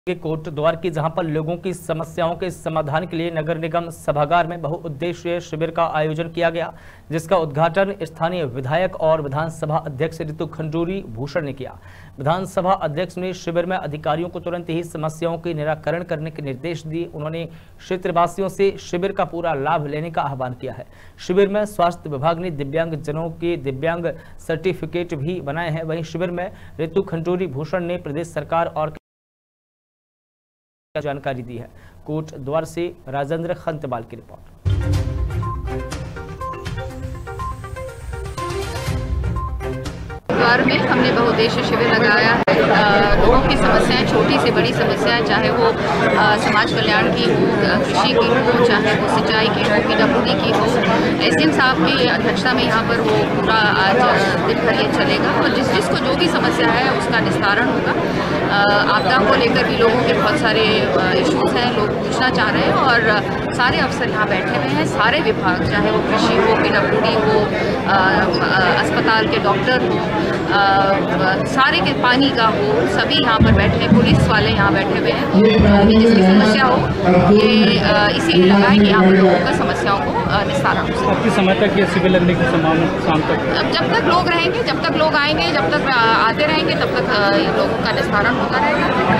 के कोटद्वार की जहां पर लोगों की समस्याओं के समाधान के लिए नगर निगम सभागार में बहुउद्देशीय शिविर का आयोजन किया गया, जिसका उद्घाटन स्थानीय विधायक और विधानसभा अध्यक्ष ऋतु खंडूरी भूषण ने किया। विधानसभा अध्यक्ष ने शिविर में अधिकारियों को तुरंत ही समस्याओं के निराकरण करने के निर्देश दिए। उन्होंने क्षेत्रवासियों से शिविर का पूरा लाभ लेने का आह्वान किया है। शिविर में स्वास्थ्य विभाग ने दिव्यांग जनों के दिव्यांग सर्टिफिकेट भी बनाए हैं। वहीं शिविर में ऋतु खंडूरी भूषण ने प्रदेश सरकार और जानकारी दी है। कोटद्वार से राजेंद्र खंतबाल की रिपोर्ट। द्वार में हमने बहुउद्देशीय शिविर लगाया है। लोगों की समस्याएं, छोटी से बड़ी समस्याएं, चाहे वो समाज कल्याण की हो, कृषि की हो, चाहे वो सिंचाई की हो, पीडब्ल्यूडी की हो, एसडीएम साहब की अध्यक्षता में यहाँ पर वो पूरा आज दिन भर ये चलेगा और जिसको जो भी समस्या है उसका निस्तारण होगा। आपदा को लेकर भी लोगों के बहुत सारे इश्यूज हैं, लोग पूछना चाह रहे हैं और सारे अफसर यहाँ बैठे हुए हैं। सारे विभाग, चाहे वो कृषि हो, पीडब्ल्यूडी हो, अस्पताल के डॉक्टर हो, सारे के पानी का हो, सभी यहाँ पर बैठे हैं। पुलिस वाले यहाँ बैठे हुए हैं। जिसकी समस्या हो ये इसीलिए लगा है कि यहाँ पर लोगों का समस्याओं को निस्तारण हो। आपकी समय तक ये शिविर लगने की संभावना शाम तक? जब तक लोग रहेंगे, जब तक लोग आएंगे, जब तक आते रहेंगे, तब तक लोगों का निस्तारण होता रहेगा।